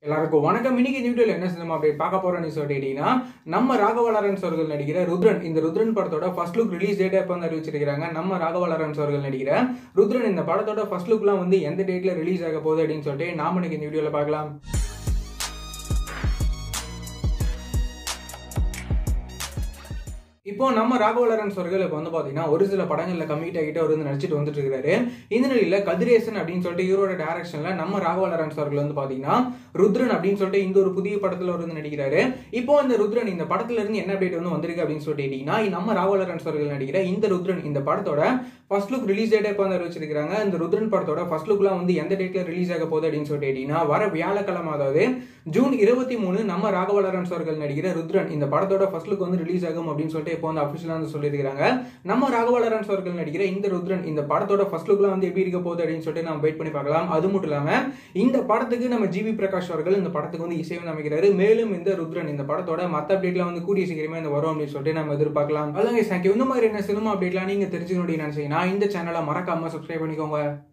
எல்லாருக்கும் வணக்கம். இன்னைக்கு இந்த வீடியோல என்ன சினிமா அப்டேட் பார்க்க போறோம்னு சொல்லிட்டீங்கன்னா, நம்ம ராகவா லாரன்ஸ் அவர்கள் நடிக்கிற ருத்ரன். இந்த ருத்ரன் படத்தோட ஃபர்ஸ்ட் லுக் ரிலீஸ் டேட் எப்போ வந்து அறிவிச்சிருக்காங்க. நம்ம ராகவா லாரன்ஸ் அவர்கள் நடிக்கிற ருத்ரன் இந்த படத்தோட ஃபர்ஸ்ட் லுக்லாம் வந்து எந்த டேட்ல ரிலீஸ் ஆக போகுது அப்படின்னு சொல்லிட்டு நாம இன்னைக்கு இந்த வீடியோல பார்க்கலாம். இப்போ நம்ம ராகவா லாரன்ஸ் அவர்கள் இப்போ வந்து பாத்தீங்கன்னா ஒரு சில படங்கள்ல கமிட் ஆகிட்டு அவர் வந்து நடிச்சிட்டு வந்துட்டு இருக்காரு. இந்த நிலையில கதிரேசன் அப்படின்னு சொல்லிட்டு இவரோட டைரக்ஷன்ல நம்ம ராகவா லாரன்ஸ் அவர்கள் வந்து பாத்தீங்கன்னா ருத்ரன் அப்படின்னு சொல்லிட்டு இந்த ஒரு புதிய படத்துல அவர் வந்து நடிக்கிறாரு. இப்போ இந்த ருத்ரன் இந்த படத்துல இருந்து என்ன அப்டேட் வந்து வந்திருக்கு அப்படின்னு சொல்லிட்டீங்கன்னா, நம்ம ராகவா லாரன்ஸ் அவர்கள் நடிக்கிற இந்த ருத்ரன் இந்த படத்தோட ஃபர்ஸ்ட் லுக் ரிலீஸ் டேட் எப்போ வந்து அறிவிச்சிருக்காங்க. இந்த ருத்ரன் படத்தோட ஃபர்ஸ்ட் லுக்லாம் வந்து எந்த டேட்ல ரிலீஸ் ஆக போகுது அப்படின்னு சொல்லிட்டீங்கன்னா, வர வியாழக்கிழமை அதாவது ஜூன் 23 நம்ம ராகவா லாரன்ஸ் அவர்கள் நடிக்கிற ருத்ரன் இந்த படத்தோட ஃபர்ஸ்ட் லுக் வந்து ரிலீஸ் ஆகும் அப்படின்னு சொல்லிட்டு இப்போ வந்து அபிஷியலா வந்து சொல்லியிருக்காங்க. நம்ம ராகவா லாரன்ஸ் அவர்கள் நடிக்கிற இந்த ருத்ரன் இந்த படத்தோட ஃபர்ஸ்ட் லுக்லாம் வந்து எப்படி இருக்க போகுது அப்படின்னு சொல்லிட்டு நம்ம வெயிட் பண்ணி பார்க்கலாம். அது மட்டும் இல்லாம இந்த படத்துக்கு நம்ம ஜிவி பிரகாஷ் அவர்கள் இந்த படத்துக்கு வந்து இசை வந்து அமைக்கிறாரு. மேலும் இந்த ருத்ரன் இந்த படத்தோட மத்த அப்டேட்ல வந்து கூடிய சீக்கிரமே இந்த வரும் அப்படின்னு சொல்லிட்டு நம்ம எதிர்பார்க்கலாம். அதாங்க இந்த மாதிரி என்ன சினிமா அப்டேட்லாம் நீங்க தெரிஞ்சுக்கணும் நினைச்சீங்கன்னா இந்த சேனலை மறக்காம சப்ஸ்கிரைப் பண்ணிக்கோங்க.